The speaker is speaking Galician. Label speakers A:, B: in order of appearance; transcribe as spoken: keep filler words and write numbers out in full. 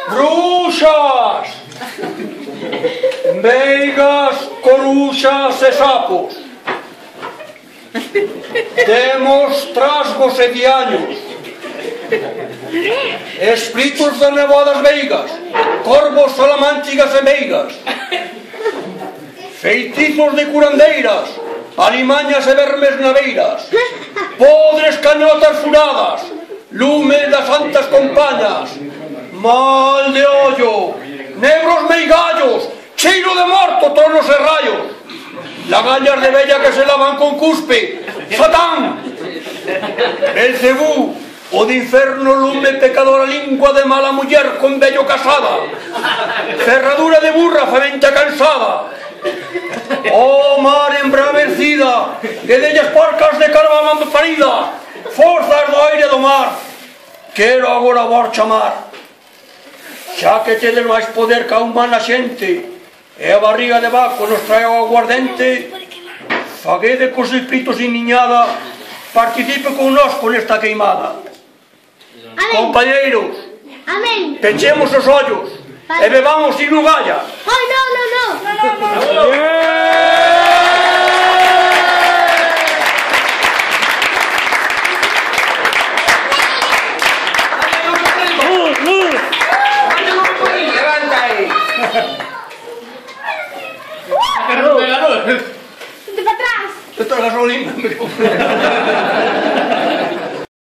A: Bruxas! Veigas, coruxas e sapos. Temos trasgos e diaños. Espíritus de nevadas veigas, corvos, salamántigas e meigas. Feitizos de curandeiras, alimañas e vermes naveiras. Podres cañotas furadas, lumes das santas compañas. Mal de ollo, negros meigallos, cheiro de morto, tronos e rayos. Lagallas de bella que se lavan con cuspe. Satán, Belcebú, o de inferno lume pecadora, lingua de mala muller con bello casada. Cerradura de burra, fementa cansada. Oh mar embravecida, que dellas porcas de carvaman parida. Forzas do aire do mar, quero agora vos chamar. Xa que tedes máis poder que a humana xente, e a barriga de vaco nos trae o aguardente, faguede cos espíritos sin niñada, participe connosco nesta queimada.
B: Amén.
A: Compañeiros,
B: Amén.
A: pechemos os ollos e bebamos sin nugalla.
B: Ai, non, non, non.
A: Levanta aí.
B: De para atrás.
A: Esto es gasolina.